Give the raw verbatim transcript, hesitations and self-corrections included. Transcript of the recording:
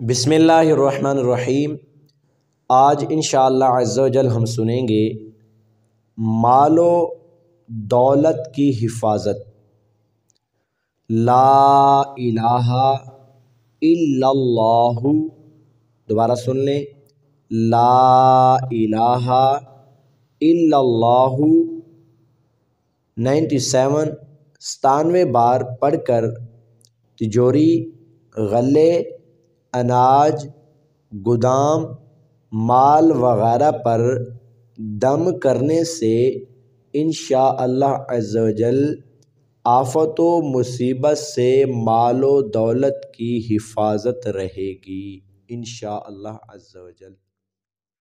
बिस्मिल्लाहिर्रहमानिर्रहीम। आज इंशाअल्लाह अज़्ज़ा वजल हम सुनेंगे मालो दौलत की हिफाजत। ला इलाहा इल्लल्लाहु, दोबारा सुन लें, ला इलाहा इल्लल्लाहु नाइन्टी सेवन सतानवे बार पढ़कर तिजोरी, गले, अनाज, गोदाम, माल वगैरह पर दम करने से इंशाअल्लाह अज़्ज़ा वजल आफ़तो मुसीबत से मालो दौलत की हिफाजत रहेगी इंशाअल्लाह अज़्ज़ा वजल।